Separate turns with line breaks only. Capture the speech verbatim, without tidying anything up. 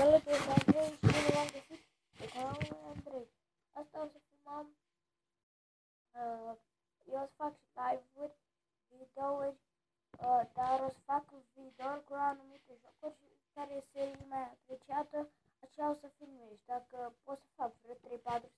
Salutare, Andrei, și bine v-am găsit pe canalul Andrei. Asta o să filmăm, uh, eu o să fac și live-uri, videouri, uh, dar o să fac videouri cu anumite jocuri care este seria mai apreciată, aceea o să filmez. Dacă pot să fac vreo trei patru